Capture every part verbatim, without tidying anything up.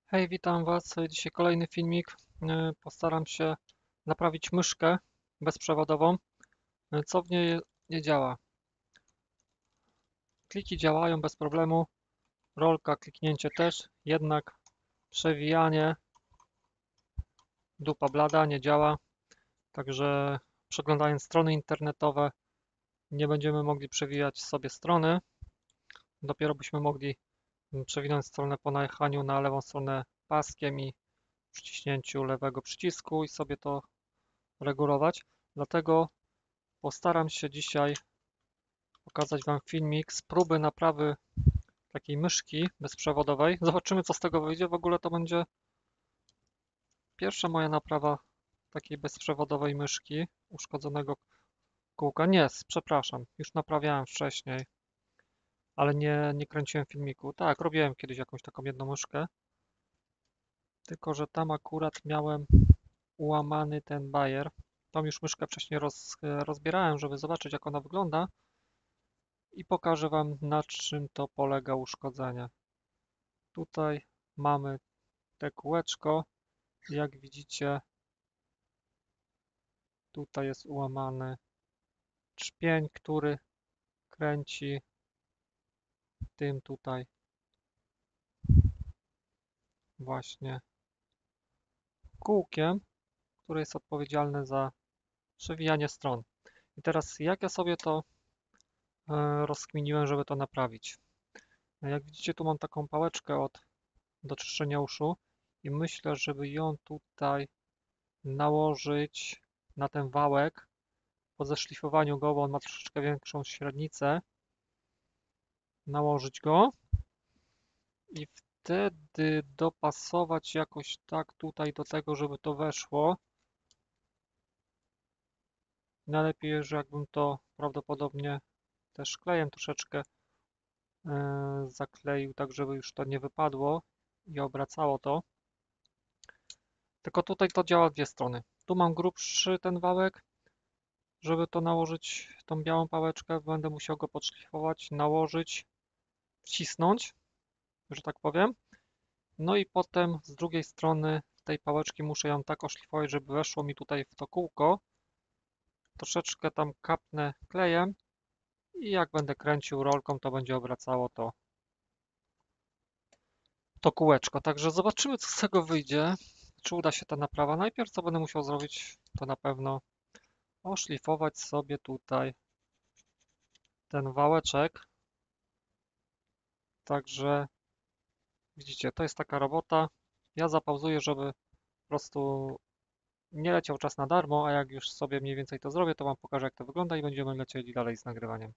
Hej, witam Was. Dzisiaj kolejny filmik. E, Postaram się naprawić myszkę bezprzewodową, e, co w niej nie działa. Kliki działają bez problemu, rolka, kliknięcie też, jednak przewijanie, dupa blada nie działa, także przeglądając strony internetowe nie będziemy mogli przewijać sobie strony. Dopiero byśmy mogli mm, przewinąć stronę po najechaniu na lewą stronę paskiem i przyciśnięciu lewego przycisku i sobie to regulować. Dlatego postaram się dzisiaj pokazać Wam filmik z próby naprawy takiej myszki bezprzewodowej. Zobaczymy, co z tego wyjdzie. W ogóle to będzie pierwsza moja naprawa takiej bezprzewodowej myszki uszkodzonego kółka. Nie, przepraszam, już naprawiałem wcześniej, ale nie, nie kręciłem filmiku. Tak, robiłem kiedyś jakąś taką jedną myszkę, tylko że tam akurat miałem ułamany ten bajer. Tą już myszkę wcześniej roz, rozbierałem, żeby zobaczyć, jak ona wygląda. I pokażę Wam, na czym to polega uszkodzenie. Tutaj mamy te kółeczko. Jak widzicie, tutaj jest ułamany trzpień, który kręci tym tutaj właśnie kółkiem, które jest odpowiedzialne za przewijanie stron. I teraz jak ja sobie to e, rozkminiłem, żeby to naprawić. Jak widzicie, tu mam taką pałeczkę od do czyszczenia uszu i myślę, żeby ją tutaj nałożyć na ten wałek po zeszlifowaniu go, bo on ma troszeczkę większą średnicę, nałożyć go i wtedy dopasować jakoś tak tutaj do tego, żeby to weszło. Najlepiej, że jakbym to prawdopodobnie też klejem troszeczkę e, zakleił, tak żeby już to nie wypadło i obracało to. Tylko tutaj to działa w dwie strony. Tu mam grubszy ten wałek. Żeby to nałożyć, tą białą pałeczkę, będę musiał go podszlifować, nałożyć, wcisnąć, że tak powiem. No i potem z drugiej strony tej pałeczki muszę ją tak oszlifować, żeby weszło mi tutaj w to kółko. Troszeczkę tam kapnę klejem i jak będę kręcił rolką, to będzie obracało to, to kółeczko. Także zobaczymy, co z tego wyjdzie. Czy uda się ta naprawa. Najpierw co będę musiał zrobić, to na pewno oszlifować sobie tutaj ten wałeczek. Także widzicie, to jest taka robota. Ja zapauzuję, żeby po prostu nie leciał czas na darmo, a jak już sobie mniej więcej to zrobię, to Wam pokażę, jak to wygląda i będziemy lecieli dalej z nagrywaniem.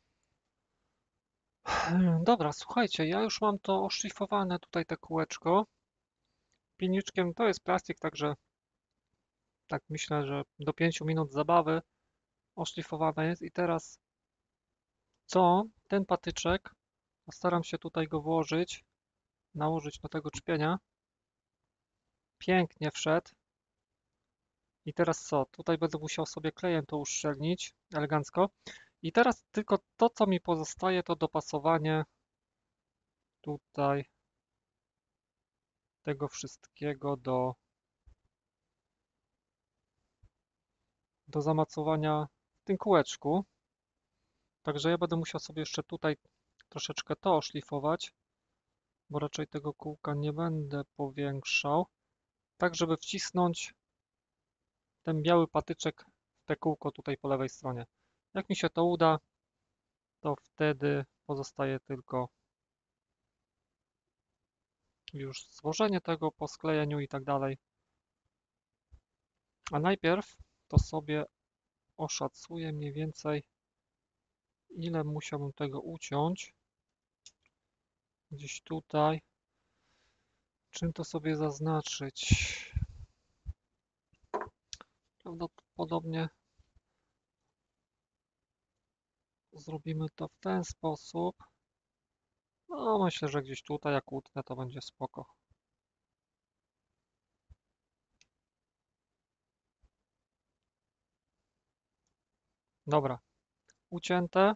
Dobra, słuchajcie, ja już mam to oszlifowane tutaj te kółeczko. Pilniczkiem to jest plastik, także tak myślę, że do pięciu minut zabawy oszlifowane jest. I teraz co? Ten patyczek, postaram się tutaj go włożyć, nałożyć do tego czpienia. Pięknie wszedł. I teraz co? Tutaj będę musiał sobie klejem to uszczelnić elegancko. I teraz tylko to, co mi pozostaje, to dopasowanie tutaj tego wszystkiego do, do zamacowania w tym kółeczku. Także ja będę musiał sobie jeszcze tutaj troszeczkę to oszlifować, bo raczej tego kółka nie będę powiększał, tak żeby wcisnąć ten biały patyczek w te kółko tutaj po lewej stronie. Jak mi się to uda, to wtedy pozostaje tylko już złożenie tego po sklejeniu i tak dalej. A najpierw to sobie oszacuję mniej więcej, ile musiałbym tego uciąć. Gdzieś tutaj. Czym to sobie zaznaczyć? Prawdopodobnie zrobimy to w ten sposób. No, myślę, że gdzieś tutaj, jak utnę, to będzie spoko. Dobra, ucięte.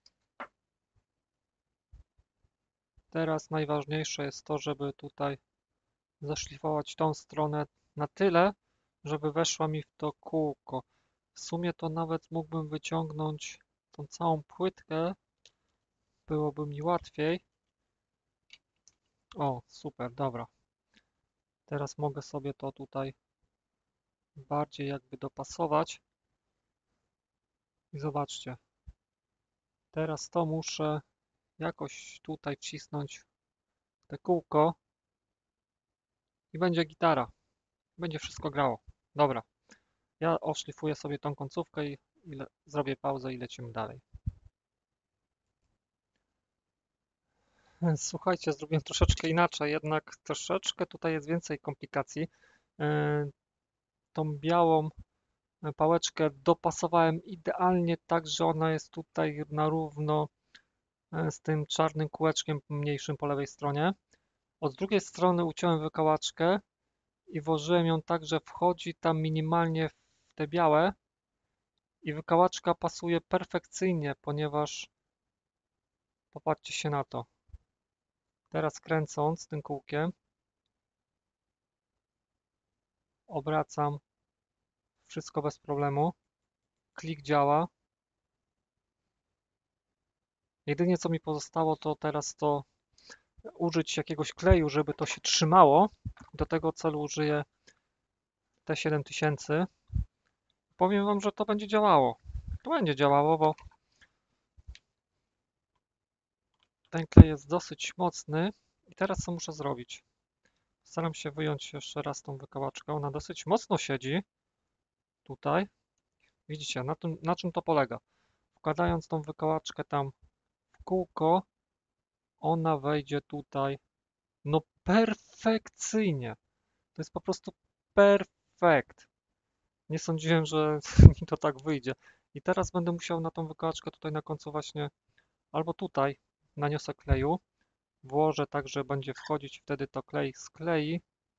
Teraz najważniejsze jest to, żeby tutaj zaszlifować tą stronę na tyle, żeby weszła mi w to kółko. W sumie to nawet mógłbym wyciągnąć tą całą płytkę, byłoby mi łatwiej. O, super, dobra. Teraz mogę sobie to tutaj bardziej jakby dopasować. I zobaczcie, teraz to muszę jakoś tutaj wcisnąć w te kółko i będzie gitara. Będzie wszystko grało. Dobra, ja oszlifuję sobie tą końcówkę i, i le, zrobię pauzę i lecimy dalej. Słuchajcie, zrobiłem troszeczkę inaczej, jednak troszeczkę tutaj jest więcej komplikacji. Yy, tą białą pałeczkę dopasowałem idealnie tak, że ona jest tutaj na równo z tym czarnym kółeczkiem mniejszym po lewej stronie. Od drugiej strony uciąłem wykałaczkę i włożyłem ją tak, że wchodzi tam minimalnie w te białe i wykałaczka pasuje perfekcyjnie, ponieważ popatrzcie się na to. Teraz kręcąc tym kółkiem obracam wszystko bez problemu. Klik działa. Jedynie co mi pozostało to teraz to użyć jakiegoś kleju, żeby to się trzymało. Do tego celu użyję T siedem tysięcy. Powiem wam, że to będzie działało. To będzie działało, bo ten klej jest dosyć mocny. I teraz co muszę zrobić? Staram się wyjąć jeszcze raz tą wykałaczkę. Ona dosyć mocno siedzi tutaj. Widzicie, na tym, na czym to polega? Wkładając tą wykałaczkę tam w kółko, ona wejdzie tutaj no perfekcyjnie. To jest po prostu perfekt. Nie sądziłem, że mi to tak wyjdzie. I teraz będę musiał na tą wykałaczkę tutaj na końcu właśnie, albo tutaj naniosę kleju, włożę tak, że będzie wchodzić, wtedy to klej sklei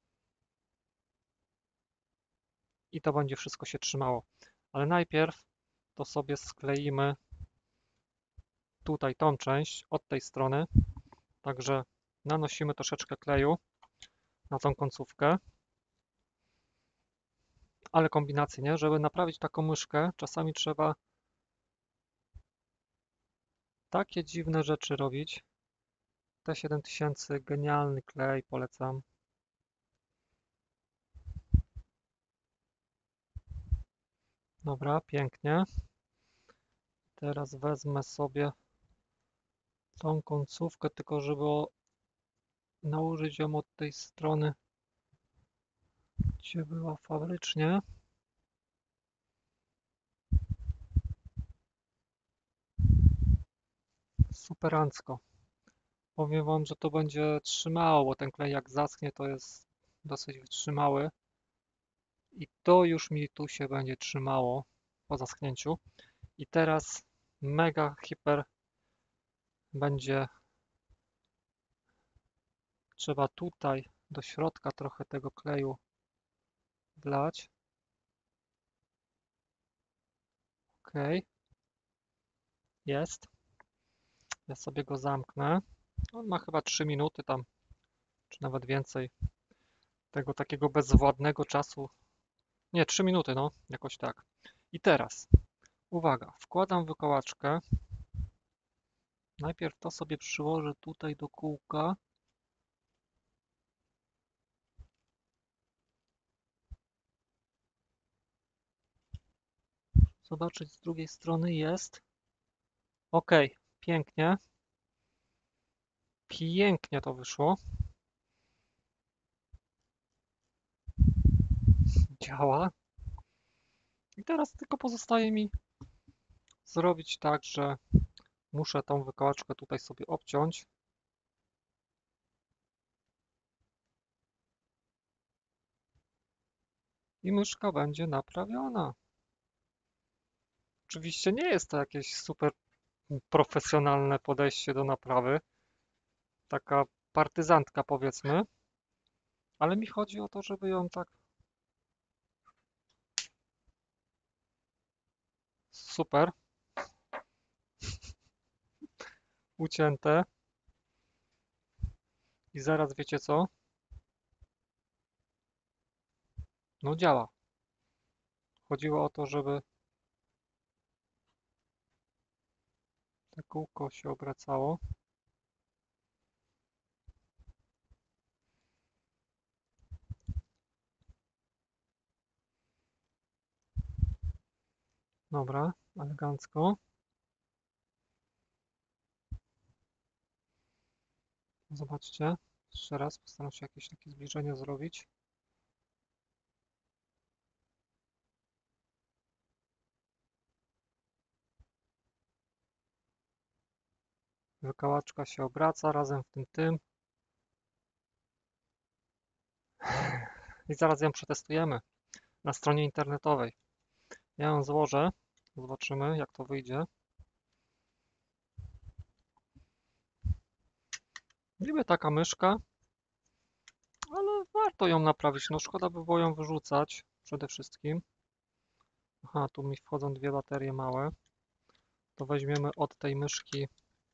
i to będzie wszystko się trzymało. Ale najpierw to sobie skleimy tutaj tą część od tej strony, także nanosimy troszeczkę kleju na tą końcówkę, ale kombinacje, nie? Żeby naprawić taką myszkę, czasami trzeba takie dziwne rzeczy robić. T siedem tysięcy, genialny klej, polecam. Dobra, pięknie. Teraz wezmę sobie tą końcówkę, tylko żeby nałożyć ją od tej strony, gdzie była fabrycznie. Superancko. Powiem wam, że to będzie trzymało, bo ten klej jak zaschnie, to jest dosyć wytrzymały. I to już mi tu się będzie trzymało po zaschnięciu. I teraz mega hiper będzie trzeba tutaj do środka trochę tego kleju wlać. Ok, jest. Ja sobie go zamknę. On ma chyba trzy minuty tam, czy nawet więcej. Tego takiego bezwładnego czasu. Nie, trzy minuty, no, jakoś tak. I teraz, uwaga, wkładam wykołaczkę. Najpierw to sobie przyłożę tutaj do kółka. Zobaczyć z drugiej strony jest. Ok, pięknie. Pięknie to wyszło. Działa. I teraz tylko pozostaje mi zrobić tak, że muszę tą wykałaczkę tutaj sobie obciąć. I myszka będzie naprawiona. Oczywiście nie jest to jakieś super profesjonalne podejście do naprawy. Taka partyzantka powiedzmy. Ale mi chodzi o to, żeby ją tak super ucięte. I zaraz wiecie co? No działa. Chodziło o to, żeby te kółko się obracało. Dobra, elegancko. Zobaczcie. Jeszcze raz postaram się jakieś takie zbliżenie zrobić. Wykałaczka się obraca razem w tym tym. I zaraz ją przetestujemy na stronie internetowej. Ja ją złożę. Zobaczymy, jak to wyjdzie. Niby taka myszka, ale warto ją naprawić. No szkoda by było ją wyrzucać przede wszystkim. Aha, tu mi wchodzą dwie baterie małe. To weźmiemy od tej myszki,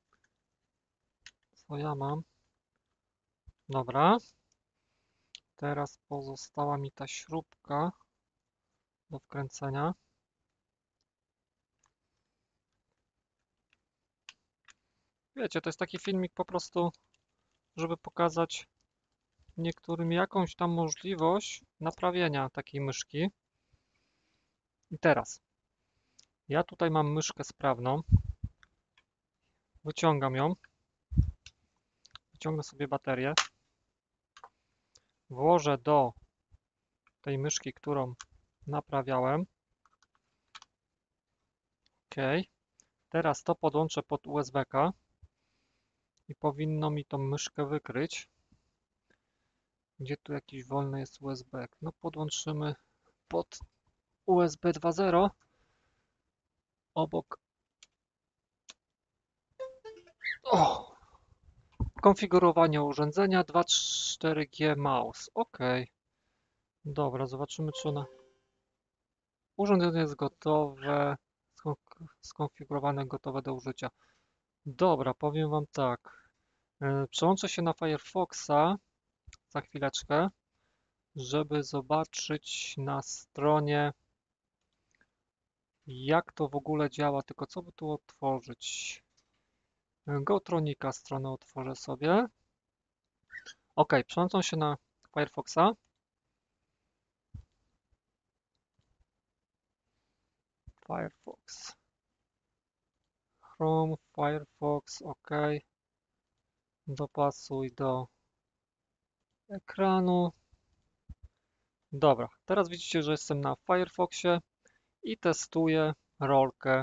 co ja mam. Dobra. Teraz pozostała mi ta śrubka do wkręcenia. Wiecie, to jest taki filmik po prostu, żeby pokazać niektórym jakąś tam możliwość naprawienia takiej myszki. I teraz, ja tutaj mam myszkę sprawną. Wyciągam ją. Wyciągnę sobie baterię. Włożę do tej myszki, którą naprawiałem. OK. Teraz to podłączę pod U S B-ka i powinno mi tą myszkę wykryć. Gdzie tu jakiś wolny jest U S B? No podłączymy pod U S B dwa zero obok. O! Konfigurowanie urządzenia dwa cztery G mouse. OK. Dobra, zobaczymy, czy ona. Urządzenie jest gotowe, skonfigurowane, gotowe do użycia. Dobra, powiem Wam tak. Yy, Przełączę się na Firefoxa za chwileczkę, żeby zobaczyć na stronie, jak to w ogóle działa. Tylko co by tu otworzyć? Gotronika stronę otworzę sobie. OK, przełączam się na Firefoxa. Firefox. Chrome, Firefox, OK. Dopasuj do ekranu. Dobra, teraz widzicie, że jestem na Firefoxie i testuję rolkę.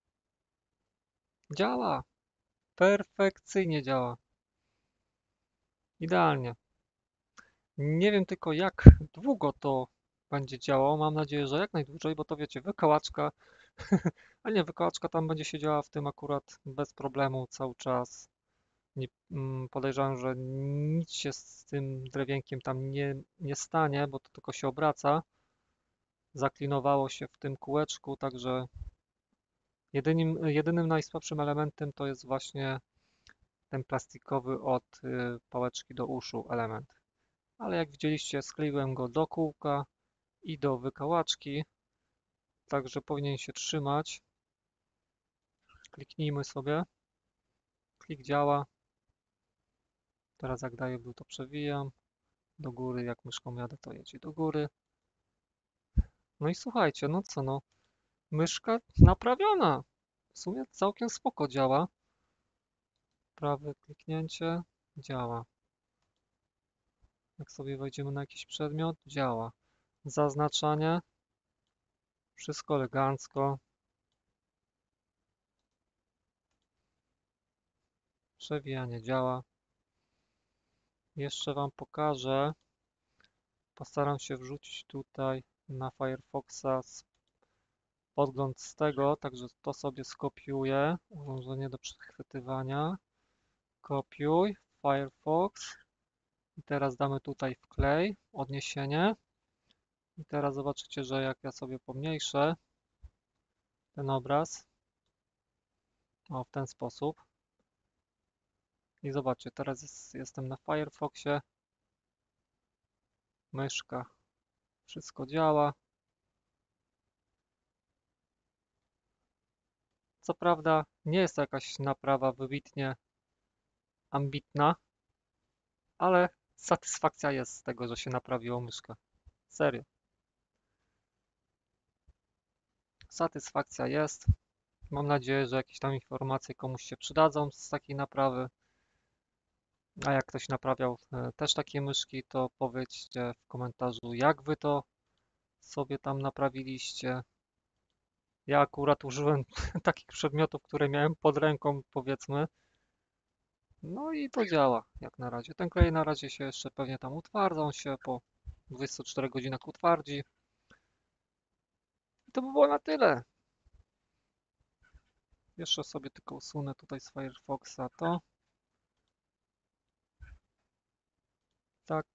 Działa. Perfekcyjnie działa. Idealnie. Nie wiem tylko, jak długo to będzie działało. Mam nadzieję, że jak najdłużej, bo to wiecie, wykałaczka. A nie, wykałaczka tam będzie siedziała w tym akurat bez problemu cały czas. Nie, mm, podejrzewam, że nic się z tym drewienkiem tam nie, nie stanie, bo to tylko się obraca. Zaklinowało się w tym kółeczku, także jedynym, jedynym najsłabszym elementem to jest właśnie ten plastikowy od y, pałeczki do uszu element. Ale jak widzieliście, skleiłem go do kółka i do wykałaczki, także powinien się trzymać. Kliknijmy sobie. Klik działa. Teraz jak daję był, to przewijam. Do góry, jak myszką jadę, to jedzie do góry. No i słuchajcie, no co no, myszka naprawiona. W sumie całkiem spoko działa. Prawe kliknięcie, działa. Jak sobie wejdziemy na jakiś przedmiot, działa. Zaznaczanie, wszystko elegancko. Przewijanie działa. Jeszcze Wam pokażę. Postaram się wrzucić tutaj na Firefoxa podgląd z tego, także to sobie skopiuję. Urządzenie do przechwytywania. Kopiuj, Firefox. I teraz damy tutaj wklej, odniesienie. I teraz zobaczycie, że jak ja sobie pomniejszę ten obraz, o w ten sposób. I zobaczcie, teraz jest, jestem na Firefoxie. Myszka Wszystko działa. Co prawda nie jest to jakaś naprawa wybitnie ambitna, ale satysfakcja jest z tego, że się naprawiło myszkę. Serio. Satysfakcja jest. Mam nadzieję, że jakieś tam informacje komuś się przydadzą z takiej naprawy. A jak ktoś naprawiał e, też takie myszki, to powiedzcie w komentarzu, jak wy to sobie tam naprawiliście. Ja akurat użyłem takich przedmiotów, które miałem pod ręką, powiedzmy. No i to działa jak na razie. Ten klej na razie się jeszcze pewnie tam utwardza, on się po dwudziestu czterech godzinach utwardzi. I to by było na tyle. Jeszcze sobie tylko usunę tutaj z Firefoxa to. Tak.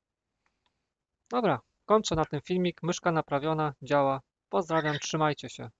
Dobra, kończę na tym filmik. Myszka naprawiona, działa. Pozdrawiam, trzymajcie się.